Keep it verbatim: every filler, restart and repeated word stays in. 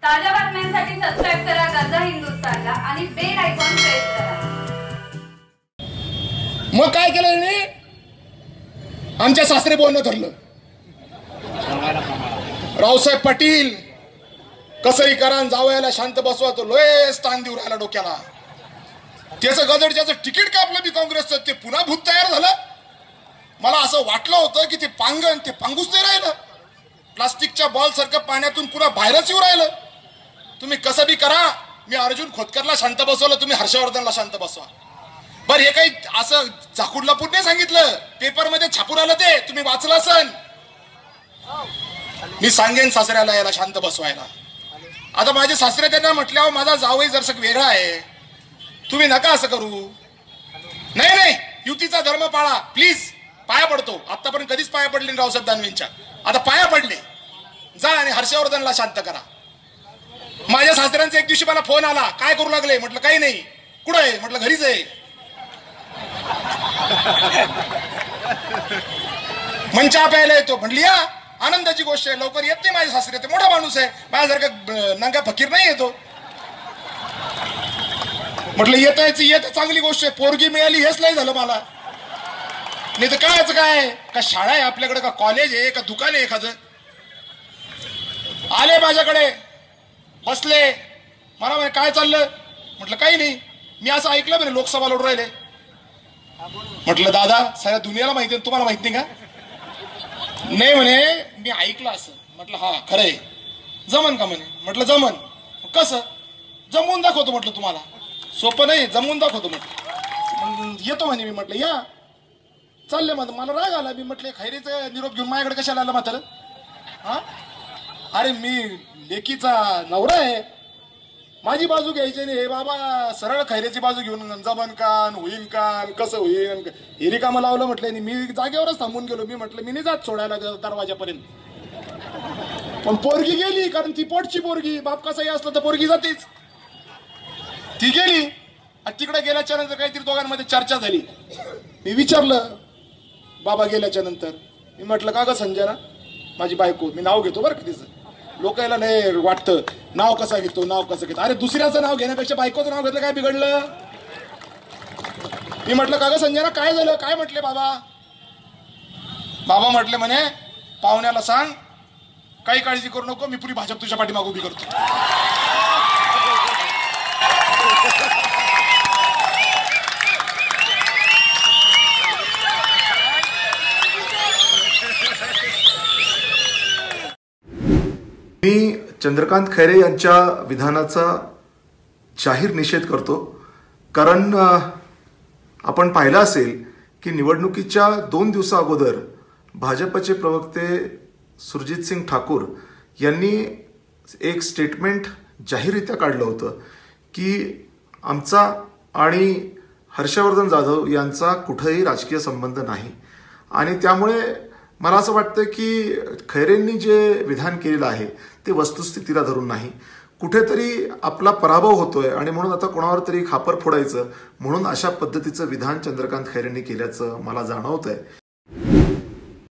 ताज्या बातम्यांसाठी सबस्क्राइब करा गरजा हिंदुस्थानला आणि बेल आयकॉन प्रेस करा। मग काय केलं यांनी? आमच्या सासरे बोलणं ठरलं। रावसाहेब पाटील कसंही करा जावयाला शांत बसवा, तो लय स्थान देऊ राहिला डोक्याला। त्याचं गदड ज्याचं तिकीट कापलं मी काँग्रेसचं, ते पुन्हा भूत तयार झालं। मला असं वाटलं होतं की ते पांगण ते पांगूच नाही राहिलं, प्लास्टिकच्या बॉल सारखं पाण्यातून पुन्हा बाहेरच येऊ राहिलं। तुम्ही कसं बी करा, मी अर्जुन खोतकरला शांत बसवलं, तुम्ही हर्षवर्धनला शांत बसवा। बरं हे काही असं झाकूड लपून नाही सांगितलं, पेपर मध्ये छापून आलं, ते तुम्ही वाचलं असन। मी सांगेन सासऱ्याला याला शांत बसवायला। आता माझे सासरे त्यांना म्हटल्यावर माझा जावई जरसक वेगळा आहे, तुम्ही नका असं करू। नाही नाही युतीचा धर्म पाळा प्लीज, पाया पडतो। आतापर्यंत कधीच पाया पडले रावसाहेब दानवेंच्या, आता पाया पडले। जा आणि हर्षवर्धनला शांत करा। माझ्या सासऱ्यांचा एक दिवशी मला फोन आला, काय करू लागले? म्हटलं काही नाही। कुठं आहे? म्हटलं घरीच आहे। मंचा प्यायला येतो। म्हटली या आनंदाची गोष्ट आहे, लवकर येत नाही माझे सासरे, ते मोठा माणूस आहे, माझ्यासारखा नंगा फकीर नाही येतो। म्हटलं येत यायची येत चांगली गोष्ट आहे, पोरगी मिळाली हेच नाही झालं मला। नाही तर कायच काय, का शाळा आहे आपल्याकडे, का कॉलेज आहे, का दुकान आहे एखादं? आले माझ्याकडे बसले, मला म्हणे काय चाललं? म्हटलं काही नाही, मी असं ऐकलं म्हणे लोकसभा लढून राहिले। म्हटलं दादा सगळ्या दुनियाला माहिती आहे, तुम्हाला माहित नाही का? नाही म्हणे मी ऐकलं असं। म्हटलं हा खरंय, जमन का म्हणे? म्हटलं जमन। कसं जमवून दाखवतो म्हटलं, तुम्हाला सोपं नाही, जमवून दाखवतो म्हटलं। येतो म्हणे मी। म्हटलं या। चालले मग, मला राग आला, मी म्हटले खैरीचा निरोप घेऊन माझ्याकडे कशाला आला म्हातारं? हा अरे मी लेकीचा नवरा आहे, माझी बाजू घ्यायची नाही। हे बाबा सरळ खैरेची बाजू घेऊन जमन कान होईन कान कसं होईन हे रिकामं लावलं म्हटलं। मी जागेवरच थांबून गेलो, मी म्हटलं मी नाही जात सोडायला दरवाजापर्यंत। पण पोरगी गेली, कारण ती पोटची पोरगी, बाप कसाही असलं तर पोरगी जातीच। ती गेली, तिकडे गेल्याच्या नंतर काहीतरी दोघांमध्ये चर्चा झाली। मी विचारलं बाबा गेल्याच्या नंतर, मी म्हटलं का ग संजना माझी बायको, मी नाव घेतो बरं का तिचं, लोकायला नाही वाटतं नाव कसं घेतो नाव कसं घेतो। अरे दुसऱ्याचं नाव घेण्यापेक्षा बायकोचं नाव घेतलं काय बिघडलं? मी म्हटलं का ग संजना काय झालं, काय म्हटले बाबा? बाबा म्हटले म्हणे पाहुण्याला सांग काही काळजी करू नको, मी पुरी भाजप तुझ्या पाठीमागे उभी करतो। मी चंद्रकांत खैरे यांच्या विधानाचा जाहीर निषेध करतो, कारण आपण पाहिलं असेल की निवडणुकीच्या दोन दिवसा अगोदर भाजपचे प्रवक्ते सुरजित सिंग ठाकूर यांनी एक स्टेटमेंट जाहीररित्या काढलं होतं की आमचा आणि हर्षवर्धन जाधव यांचा कुठेही राजकीय संबंध नाही। आणि त्यामुळे मला असं वाटतं की खैरेंनी जे विधान केलेलं आहे ते वस्तुस्थितीला धरून नाही, कुठेतरी आपला पराभव होतोय आणि म्हणून आता कोणावर तरी खापर फोडायचं म्हणून अशा पद्धतीचं विधान चंद्रकांत खैरेंनी केल्याचं मला जाणवतंय।